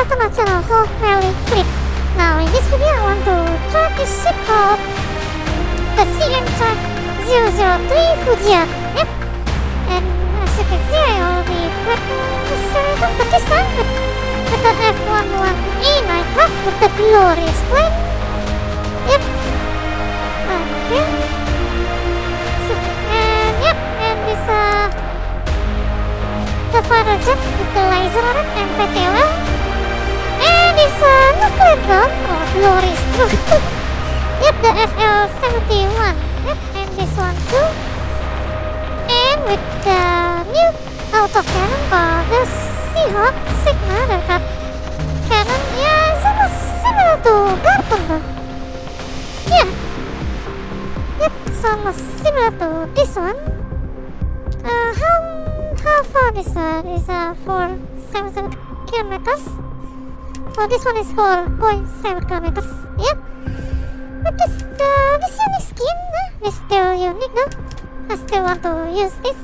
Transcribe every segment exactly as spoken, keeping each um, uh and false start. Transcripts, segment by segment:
International Hawk Rally Fleet. Now in this video I want to track this ship called the C N Track zero zero three Fujian. Yep. And as you can see, I already practiced the competition with, with the F one one A Nighthawk with the glorious plane. Yep. Okay. So, and yep, and this uh the fighter jet with the laser on it and F T L. And this uh nuclear gun, oh glorious too. Yep, the F L seventy-one. Yep, and this one too. And with the new autocannon called the Seahawk Sigma, the cut cannon. Yeah, it's almost similar to Garpon though. Yeah. Yep, it's almost similar to this one. Uh, how how far this uh, is uh four point seven seven kilometers. Oh, this one is four point seven kilometers. Yep. But this uh, this unique skin, uh, is still unique though. I still want to use this.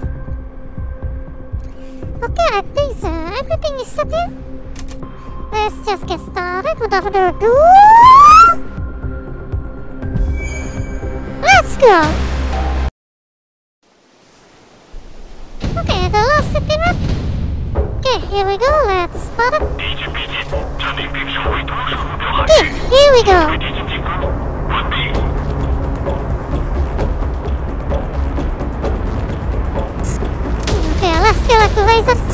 Okay, I think uh, everything is set here. Let's just get started without further ado. Let's go! Okay, the last city map. Okay, here we go, let's spot it. Okay, here we go. Okay, let's select the lasers.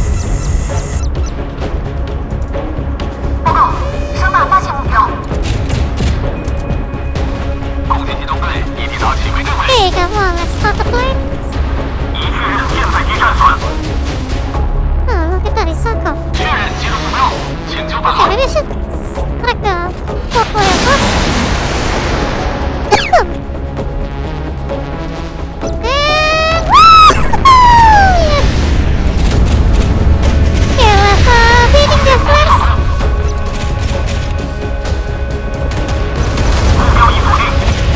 报告，声纳发现目标。攻击机动队已抵达起飞定位。 Okay, come on, let's start the plane. 已确认舰载机战损。 Oh, look at that, it's sunk off. 确认击中目标，请求返 Okay, 航。 maybe I should select the portfolio first. And woo! Yes. Okay, let's uh, beating the flames. 目标已锁定。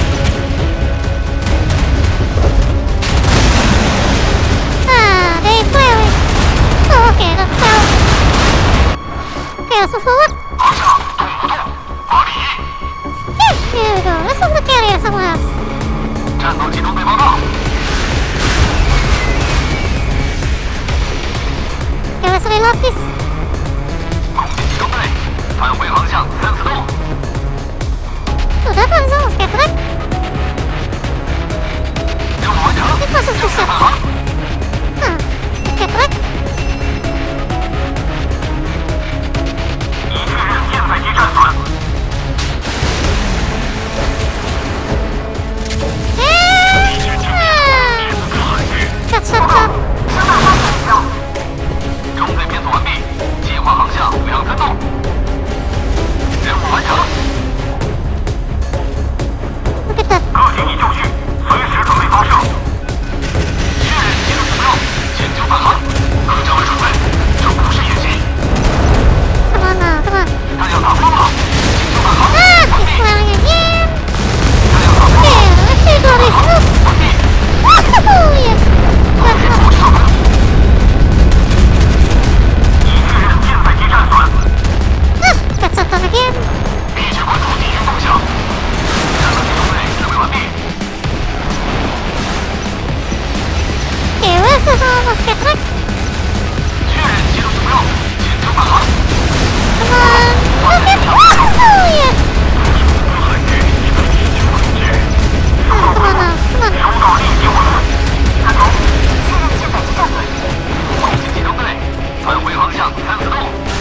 Ah, they flaring. Oh, okay, let's go. Okay, let's move forward. 方向动不动，八比一。 Okay, here we go. Let's move the carrier somewhere else. 战斗机动队报告。 Okay, let's reload this. 攻击机动队返回航向三四度。 Oh, that one is almost get right. 任务完成， It wasn't 请 too 求 short. 返航。 Huh, let's get right. 已确认舰载机战损。 And ah, got shot up. 声纳发现目标。中队编组完毕，计划航向两三度。任务完成， Look at that. 各警已就绪，随时准备发射。确认击中目标，请求返航。各将准备，这不是演习， Come on now, come on. 弹药打光了，请求返航。 Ah, 完 he's 毕， flying again. 弹药打光 Okay, 了， let's see what this looks. 完毕。 Woohoo, yes. Good 别 one. 做上门。已确认舰载机战损， Ah, got shot up again. 密切关注敌军动向。战斗机动队准备完毕。 Okay, where's this almost get right? 确认击中目标，请求返航。 Come on. Look at woohoo, yes. Oh, come on now, come on. 收到立即回复。看头，确认舰载机战损。攻击机动队返回航向三四度。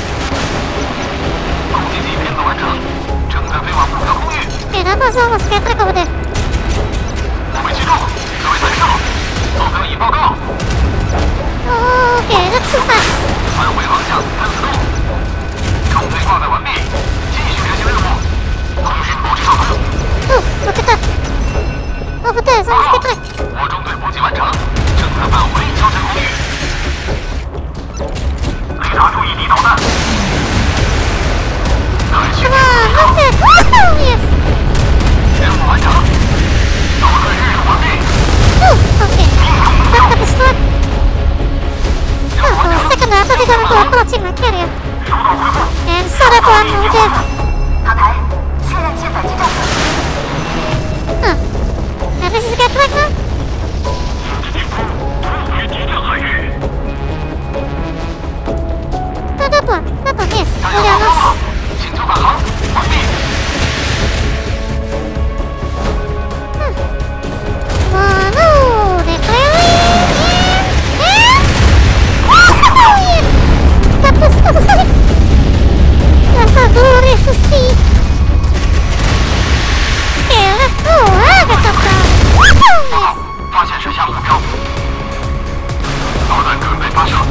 攻击机编组完成，正在飞往目标空域。 Okay, that was almost get right over there. 目标击中，各位参数，目标已报告。 Oh, okay, that's too fast. 返回航向三四度。中队挂载完毕，继续执行任务。通讯保持畅通。 Oh, look at that. Over there, it's 报 almost 告 get right. 我中队补给完成，正在返回交战空域。雷达注意敌导弹。感谢 Come on, look at woohoo, yes. 任务完成，导弹运输完毕。 Ooh, okay. 命中目 That 标。 got destroyed. 任务 Oh, 完 for a 成， second I thought they were going to approach in my carrier. 收到回复。 And one over there. 塔台，确认舰载机战术。 Huh. And this is get right now? 于敌舰海域。 No, that one. That one, yes. 炸 Oh, 药 yeah, 发 no. 放，请求返航，完毕。 Come on, oh, they're clearing. And, and, oh, yes. That was so good. That's so glorious to see. Okay, let's go. Ah, that's up down. Woohoo, 报告 yes. 发现水下目标，导弹准备发射。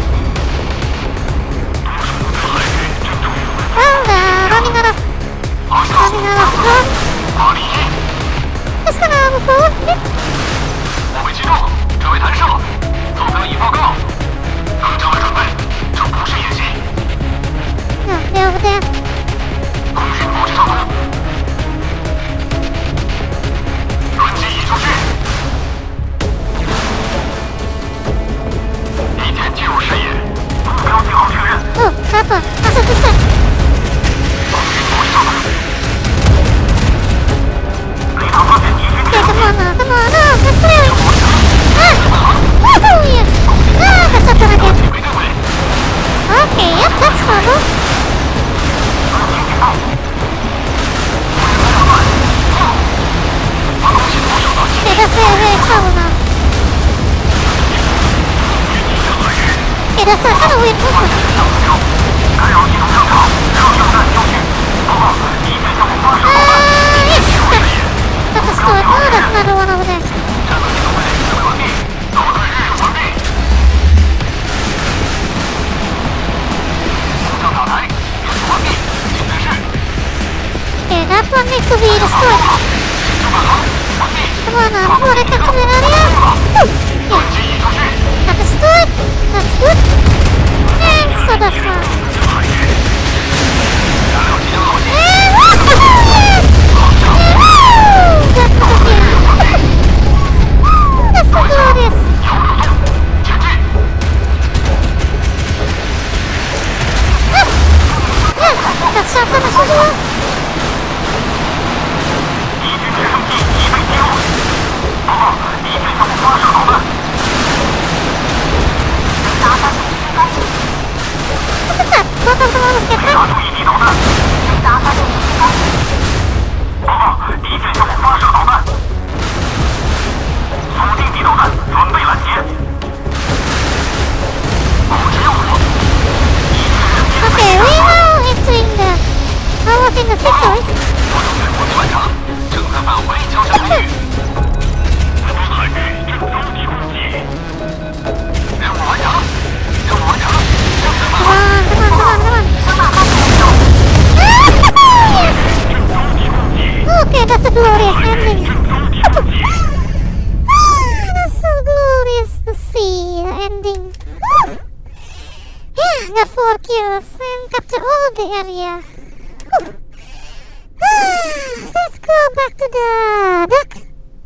海域正处于 Well, they're running out of, 航向 running out of guns. 马里一， Just gonna move forward. Yep. 我们击中，准备弹射。坐标已报告，各将为准备，这不是演习。 No, they're over there. 空军保持上空。轮机已就绪。一点进入视野，目标信号确认。 Oh, that one. That's a good shot. 空军保持上空。雷达发现敌军 Okay, come on now. Come on now. Let's clear. Ah! Woohoo, yes. Ah, that's up down again. 起回定位。 Okay, yep, that's trouble. 发动系统手到 Okay, that's very, very trouble now. 于敌舰海域。 Okay, that's a kind of weird 发 movement. 现水下目标，干扰系统正常，热药弹就绪。报告，敌舰向我发射导弹， Ah, yes. 进入视 That, 野。 that was good. Oh, that's another one over there. 战斗系统位准备完毕，导弹日用完毕。空降塔台，运输完毕，请指示。 Okay, that one needs to be destroyed. 请求返航，完毕。 Come on now, before they come to the area. Woo! 轮 Yeah, 机已就绪。 that is good. That's good. And so that's one. 海域，燃料即将耗尽， And woohoo, yes! 航向 Woo! That's good to hear. That's so glorious. 摇入洞，前进。 Ah! Yeah, that's something as usual. 敌军直升机已被击落。报告，敌舰向我发射导弹。 雷达发现敌军干系， Look at that. Both of them almost get 雷 hit. 达注意敌导弹。 雷达发现敌军干系， 报告，敌舰向我发射导弹。锁定敌导弹，准备拦截。保持右侧。敌舰人机 Okay, we are entering the... almost in the victory. 我中远攻击完成，正在返回交战区域。我方海域正遭敌攻击。任务完成，任务完成，正在返 Come 回。 on, come on, come on, come on. 声呐发现目标， Ah, yes! 正遭敌攻击。 Okay, that's a glorious 海域 ending. 正遭敌攻击。 Ah, that's so glorious to see the ending. Woo! Yeah, got four kills and capture all the area. Woo! Ah, let's go back to the dock.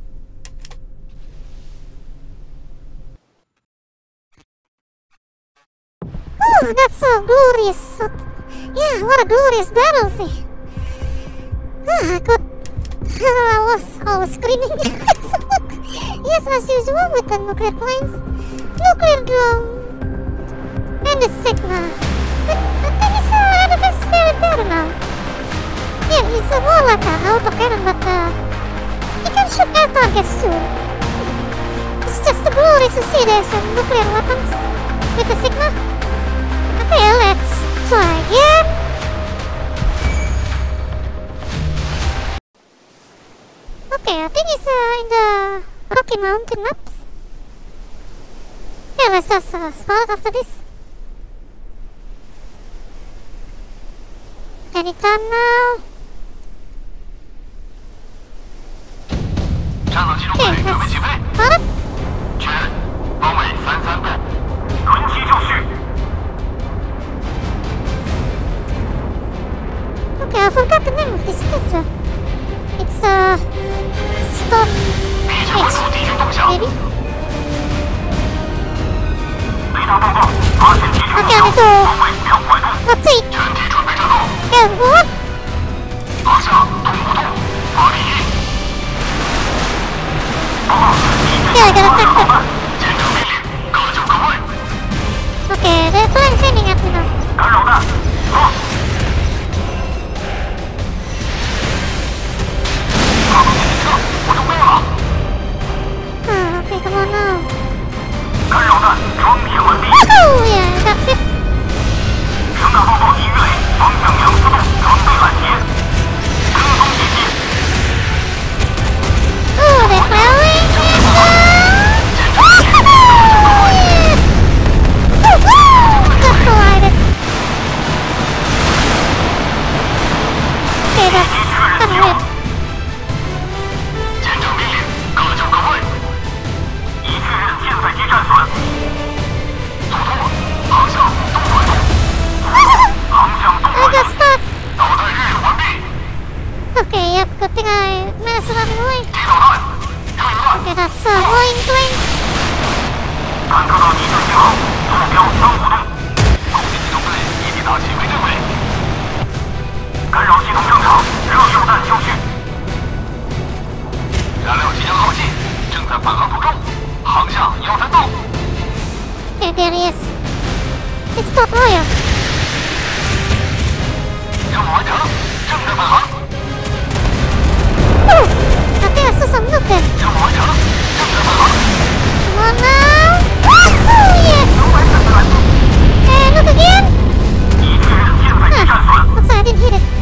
Oh, that's so glorious. So, yeah, what a glorious battle see. Ah, I could... I was, I was screaming. Yes, as usual with the nuclear planes, nuclear drone, and the Sigma. But I think it's, uh, it's very better now. Yeah, it's uh, more like an autocannon, but uh, you can shoot air targets too. It's just a glory to see there's some nuclear weapons with the Sigma. Okay, let's try again. Okay, I think it's uh, in the Rocky Mountain maps. Yeah, let's just uh, start after this. Anytime now. 战斗机中 Okay, 队准备 let's 起飞， start up. 确认，方位三三度，轮机就绪。 Okay, I forgot the name of this picture. It's uh, Storm 密切关注 H, 敌军动向。 maybe? 雷达报告，发现敌军目 Okay, 标， we go. 方位两拐洞， Let's see. 全体准备战斗。 Go. Okay, they're plan sending at me now. 干扰弹，放！发动电梯车，我中标了。 Ah, okay, come on now. 干扰弹装填完毕。 Woohoo! Yeah, that's it. 声纳报告已预累，方向两自动，准备拦截。跟踪敌机。 Oh, they're flying. Woohoo! Yes! Woohoo! Got collided. Okay, that's kind of weird. 监证命令，各就各位。已确认舰载机战损。突突，航向东拐东。航向东 I 拐 got 东。 stuck. 导弹日用完毕。 Okay, yep, good thing I managed to run away. 敌导弹，注意弹。 Okay, that's uh, rolling plane. 探测到敌对信号，目标三五洞。攻击机动队已抵达起飞定位。干扰系统正常，热诱弹就绪。燃料即将耗尽，正在返航途中，航向幺三洞。 Okay, there he is. It's Port Royal. 任务完成，正在返航。 Woo! I think I saw some loot there. 任务完成，正在返航。 Come on now. Woohoo! Yes! And look again. 已确认舰载机战损。 Looks like I didn't hit it.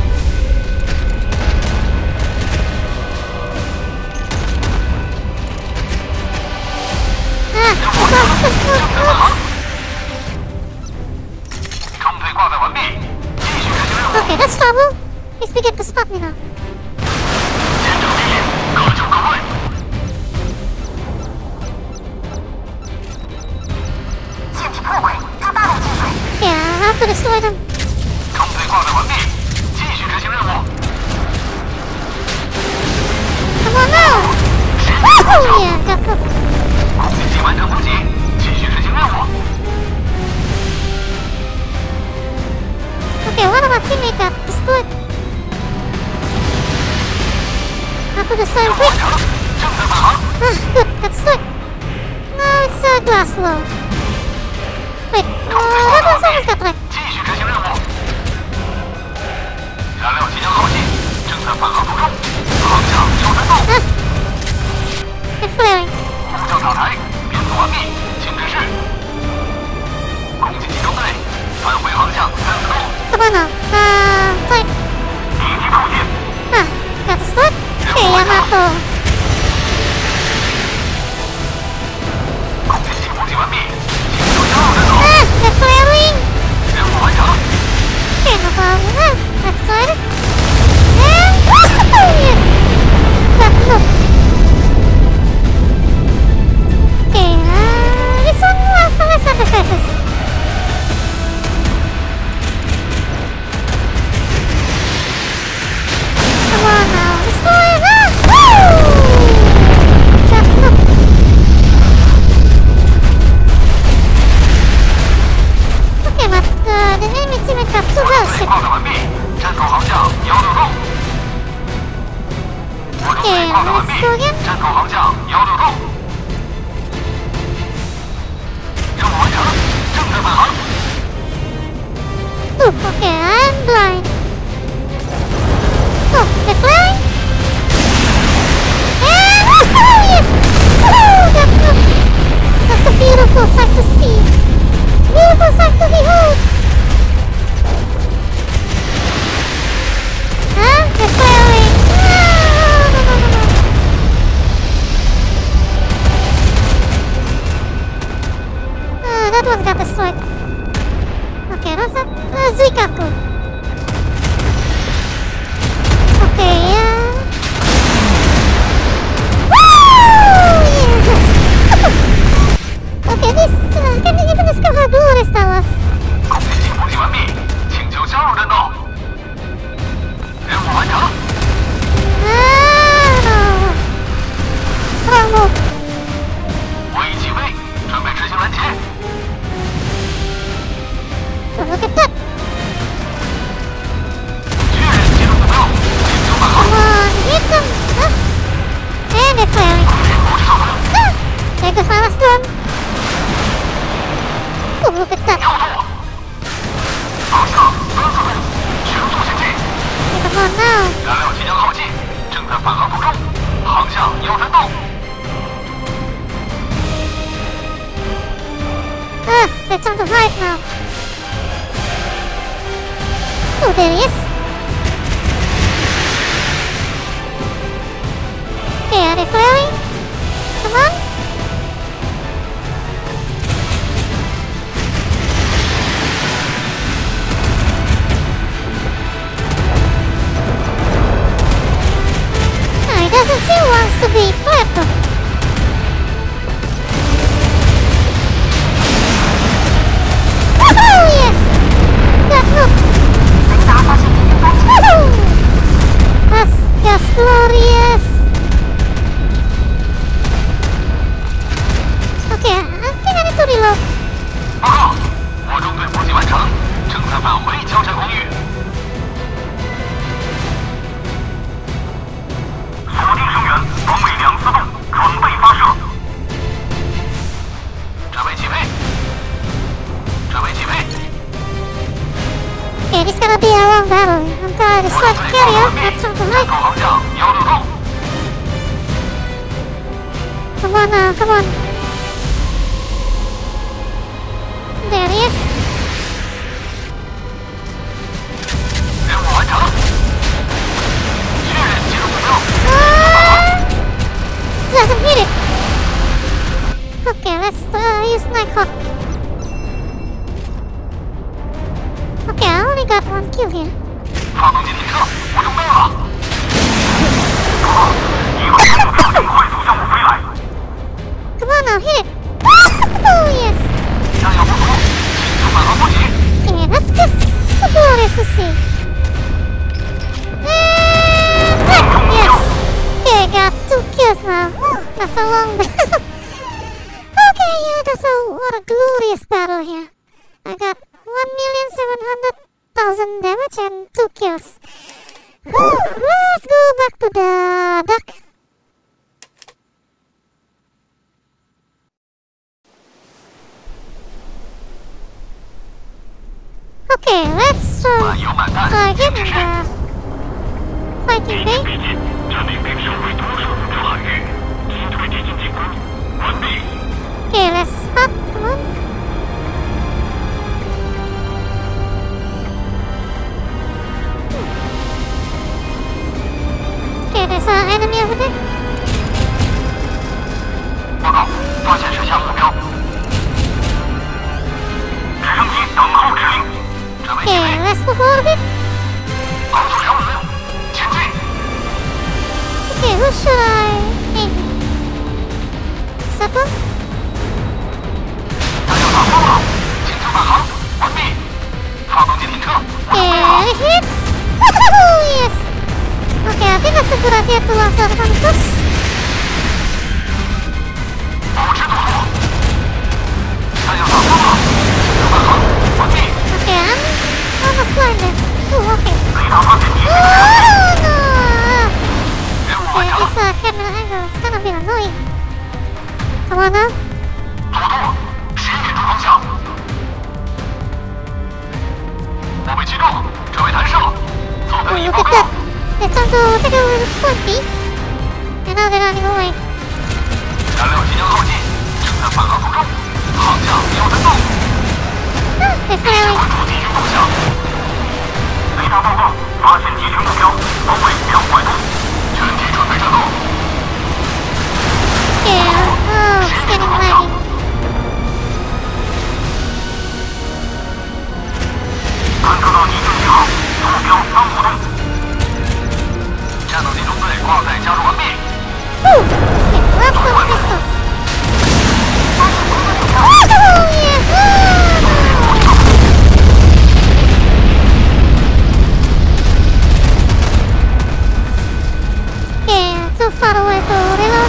Ah, it's all just 正在返航 loot. 装备挂载完毕，继续执行任务。 Okay, that's trouble. He's beginning to spot me now. 监证命令，各就各位。 舰体破毁，它大量进水。 Yeah, I have to destroy them. 装备挂载完毕，继续执行任务。 Come on now. Woohoo! Yeah, got them. 攻击机完成补给，继续执行任务。 Okay, one of our teammates got destroyed. I have to destroy 任 him 务完 quick. 成，正在返航。 Ah, good, got destroyed. No, it's uh, glass low. Wait, uh, that one's almost got wrecked. 继续执行任务。燃料即将耗尽，正在返航途中，航向幺三洞。 Ah, it's flaring. 呼叫塔台，编组完毕，请指示。攻击机中队返回航向三四洞。 Come on now. Uh, tight. 敌机靠近， Ah, got destroyed. Okay, Yamato. 攻击机补给完毕，请就加入战斗。 Ah, they're flaring. 任务完成。 Okay, no problem. Ah, let's try it. And woohoo! Yes. Got look. Okay, uh, this one was some less sacrifices. Come on now, destroy it! Ah, woo! Got look. Okay, but uh, the enemy teammate got two 装 girls. 备挂载完毕，站口航向幺六洞。我装备挂载完毕，站口航向幺六洞。任务完成，正在返航。 Ooh, okay, I'm blind. Oh, they're flying? And woohoo! Yes! Woohoo! That's, a, that's a beautiful sight to see. Beautiful sight to behold. Huh? They're flying. No, no, no, no, no. Ah, that one got destroyed. Okay, that's a uh, Zuikaku. Okay, yeah. Woo! Yeah. Okay, this uh, can you even discover how glorious that was? 攻击机补给完毕，请求加入战斗。任务完成。 Ah, wrong move. 我已起飞，准备执行拦截。 Oh, look at that. 确认击中目标，请求返航。 Come on, hit them. Huh? And they're flaring. 攻击上空。 Ah, there goes my last one. Ooh, look at that. 调度。方向三四度，全速前进。 Come on now. 燃料即将耗尽，正在返航途中，航向幺三度。 Ah, it's on the right now. Oh, there he is. Okay, are they flaring? Come on. No, he doesn't seem wants to be flared though. Oh yes! Good look! 雷达发现敌人端机。 Woohoo! That's just glorious! Okay, I think I need to reload. 报告，我中队补给完成，正在返回交战空域。锁定声源，方位两四度，准备发射。准备起飞。准备起飞。 Okay, this is gonna be a long battle until the strike carrier gets on the 战 right. 斗航向幺六度。 Come on now, come on. There he is. 任务完成。确认击中目标。 Ah! Doesn't hit it. Okay, let's uh, use Nighthawk. Okay, I only got one kill here. 发动机停车，我中弹了。报告，一会儿目标正快速向我飞来。 Come on now, hit it. Oh yes. 弹药不足，请求返航补给。 Okay, that's just so glorious to see. And that, yes. Okay, got two kills now. That's a long battle. Okay, yeah, that's a what a glorious battle here. I got one million seven hundred thousand damage and two kills. Let's go back to the dock. Okay, let's uh, 满油满弹， try 请 again 指 in 示。 the fighting bay. 逼近，占领并收回多数目标海域，击退敌军进攻，完毕。 Okay, let's spot. Come on. Okay, there's an enemy over there. 报告，发现水下目标。直升机等候指令。准备起 Okay, 飞， let's move forward a bit. 航速两五，前进。 Okay, who should I aim? That one? 弹药打光了，请求返航，完毕。发动机停车，我中 Okay, 弹了。 hit. Woohoo! Yes. Okay, I think that's a good idea to launch out the chemicals. 保持速度。弹药打光了，请求返航，完毕。 Okay, I'm almost blinded. Oh, okay. 雷达发现敌 Oh 人。 no! 任务 Okay, 完成。 this uh, camera angle is gonna be annoying. Come on now. 速度，十米处方向。我被击中，准备弹射。坐 Oh, 标仪 look 报 at 告 that. They're trying to take over point B. And now they're running away. 燃料即将耗尽，正在返航途中，航向幺三度。 Ah, they're 请 firing. 关注敌军动向。雷达报告，发现敌情目标，方位两百度，全体准备战斗。 Okay, oh, it's getting laggy. 探测到敌军信号，目标三五度。战斗机中队挂载加入完毕。 Woo! Okay, lots of missiles. Oh, yes! Ah! Okay, too far away to reload.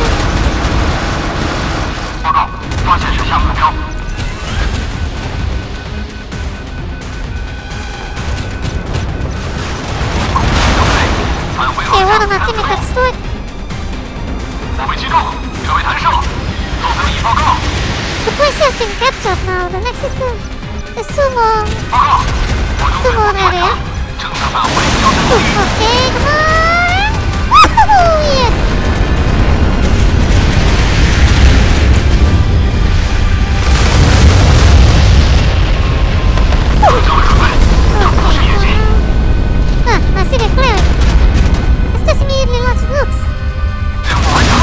报告，发现水下目标。返回 Okay, 航 one 向 of my 三四 teammates 度 got。destroyed. 我被击中，准备弹射。坐标仪报告。 The place has been captured now. The next is uh, the sumo 报告，我中队 sumo 补给完 area. 成，正测范围交战空域。 Okay, come on! Woohoo! Yes! Ah, I see the clearing. Let's just immediately launch nukes. 任务完成。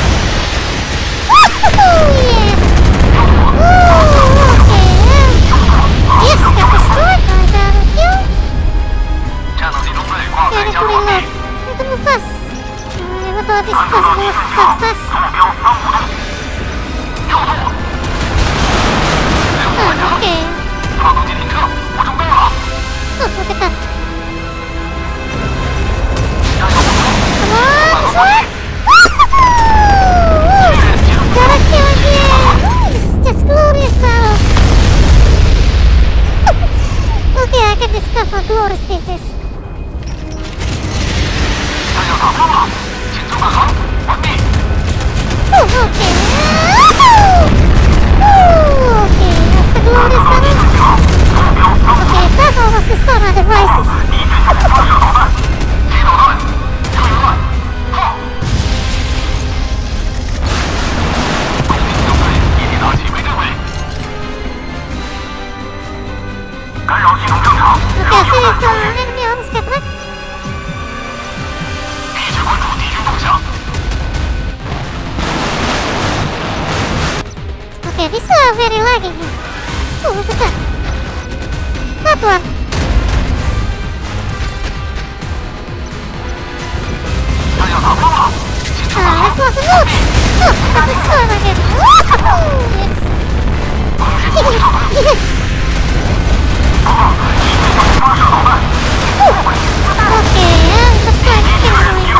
Woohoo! Yes! Ooh, okay. Yes, got destroyed by battlefield. 战斗机中队挂 Okay, 载 let's 交 move 装 in. 器， Let's move fast. Uh, what about this 传 fast 送到 move 敌 fast 阵 fast? 线，目标三五洞。跳动。任务完 Oh, 成。 okay. 发动机停车，我中队了。 Oh, look at that. 加油补充。 Come on, this 发 way. 动机。 Woohoo! Got a kill again! Ooh, this is just glorious battle! Okay, I can discover how glorious this is. 弹药打光了，请求返航，完毕。 Ooh, okay. Ooh, okay, that's the glorious battle. 目标三五 Okay, that's almost the start of the race. 敌阵线发射导弹，击导弹，救援弹，炮。空警小队已抵达起飞阵位，干扰系统正常， Okay, I see this uh, enemy on the spectrum. 一直关注敌军动向。 Okay, this is uh, very lagging here. Ooh, look at that. That one. 弹药打光了，请求返 Uh, 航 let's。launch a nuke. Oh, got this one again. Woohoo! Yes. 空军攻击导弹， Yes. 报告，敌阵向发射导弹，请撤回。 Okay, yeah, that's quite 敌确认 killing 敌 me. 用。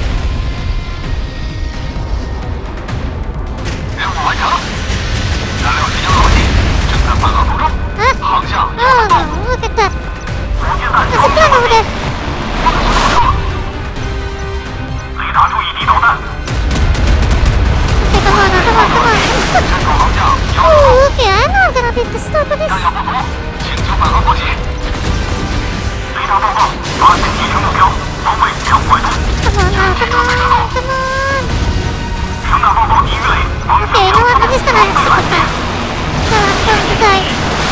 任务完成。燃料即将耗尽，正在返航途中。 Huh? 航向 Oh no, look at that. 火箭弹 There's 超 a gun over there. 风速导射。雷达注意敌导弹。 Okay, come on now, come on, come on. 战斗航向幺六 Ooh, okay, I'm not gonna be disturbed by 弹 this. 药不足，请求返航补给。雷达报告，发现敌情目标，防卫将拐动。 Come on now, come on, come on. 声纳报告敌鱼雷，方向 Okay, you 向 know what? 右 I'm just gonna super fast. No, I'm going to die.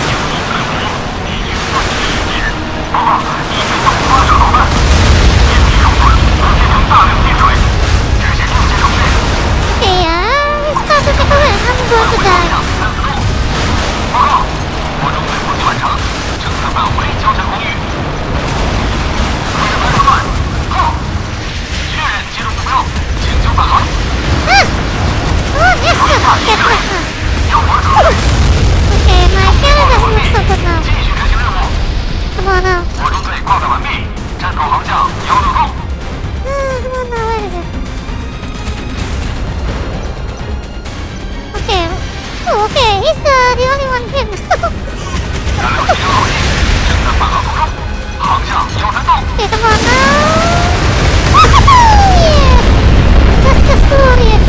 报告，敌军向发射导弹，舰体受损，火箭艇大量进水，执行应急程序。 Okay, yeah, it's time to take a win. I'm going to 方 die. 向三四洞。报告，我中队补给完成，正测范围交战空域。可以来断，炮。确认击中目标，请求返航。 Ah! Oh, yes, sir. Get back. 要我准备。 Okay, my cannon doesn't look so good now. 继续执行任务。 Come on now. 我中队挂载完毕，战斗航向幺六洞。 Ah, come on now, where is it? Okay. Oh, okay, he's the, the only one here. 燃料即将耗尽，正在返航途中，航向幺三洞。 Okay, come on now. Woohoo! Yes! Just as glorious.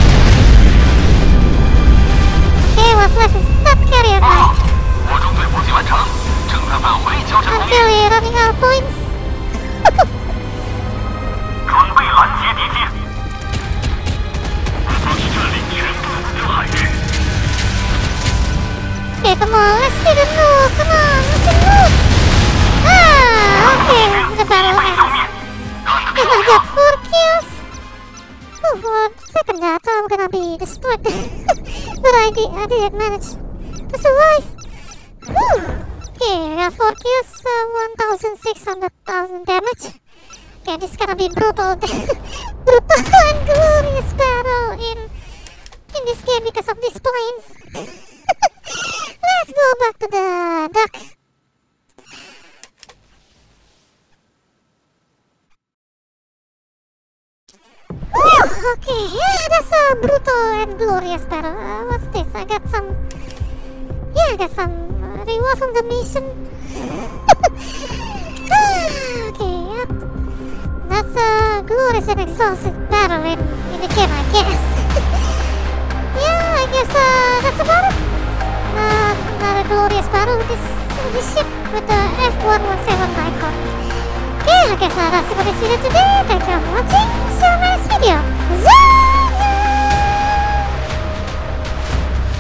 Okay, what's left is that carrier 报告 now. 我中队补给完成，正在返回交战空 Until 域， we're running out of points. 准备拦截敌机。发起占领全部目标海域。 Okay, come on, let's see the nuke. Come on, let's see the nuke. Ah, okay, the battle 被消 ends. 灭。看 And I got four kills. Oh, for a second there, I thought I'm gonna be destroyed. But I did, I did manage to survive. Whew. Okay, I got four kills, uh, one thousand six hundred thousand damage. Okay, this is gonna be brutal, brutal and glorious battle in in this game because of these planes. Let's go back to the dock. Whew, okay, yeah, that's a brutal and glorious battle. Uh, what's this? I got some. Yeah, I got some uh, reward from the mission. Okay, yep. That's a glorious and exhausting battle in, in the game, I guess. Yeah, I guess uh, that's about it. Uh, another glorious battle with this, with this ship, with the F one one seven Nikon. Okay, I guess uh, that's about it for today. Thank you for watching.